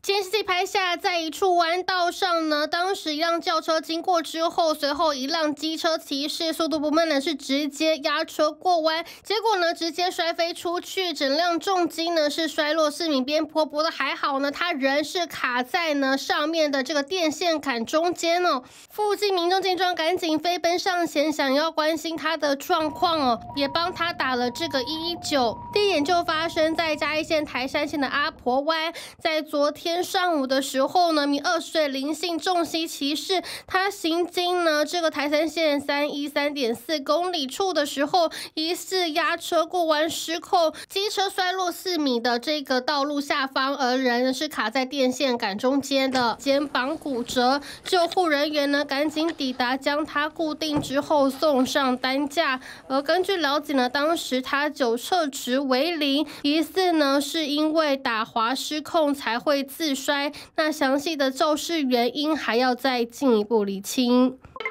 监视器拍下，在一处弯道上呢，当时一辆轿车经过之后，随后一辆机车骑士速度不慢的是直接压车过弯，结果呢直接摔飞出去，整辆重机呢是摔落4米边坡，不过还好呢，他人是卡在呢上面的这个电线杆中间哦。附近民众见状赶紧飞奔上前，想要关心他的状况哦，也帮他打了这个119。地点就发生在嘉义县台山县的阿婆湾，在昨天上午的时候呢，名20岁林姓重机骑士，他行经呢这个台山县313.4公里处的时候，疑似压车过弯失控，机车摔落4米的这个道路下方，而人是卡在电线杆中间的，肩膀骨折，救护人员呢赶紧抵达，将他固定之后送上担架。而根据了解呢，当时他酒测值为0，疑似呢是因为打滑失控才会自摔。那详细的肇事原因还要再进一步厘清。